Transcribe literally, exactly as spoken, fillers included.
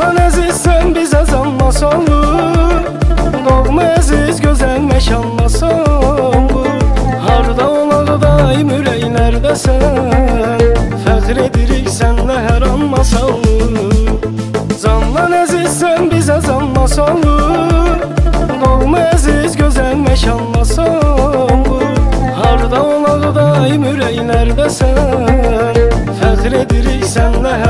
Candan əzizsən bizə canmasan olur, doğma əziz gözəl məkanlasan bu. Harda olaq daim ürəklərdəsən, fəxr edirik sənlə hər an masallı. Candan əzizsən bizə canmasan olur, doğma əziz gözəl məkanlasan bu. Harda olaq daim ürəklərdəsən, fəxr edirik sənlə